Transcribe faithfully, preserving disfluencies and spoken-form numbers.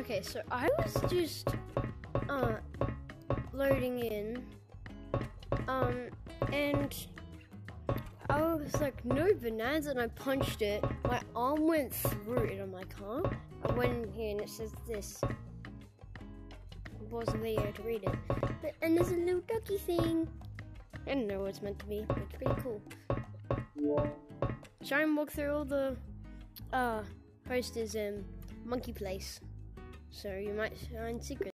Okay, so I was just uh loading in, um, and I was like, no bananas, and I punched it. My arm went through it. I'm like, huh? I went in here and it says this. I wasn't there to read it. But, and there's a little ducky thing. I don't know what it's meant to be, but it's pretty cool. Try and walk through all the uh posters in Monkey Place, so you might find secrets.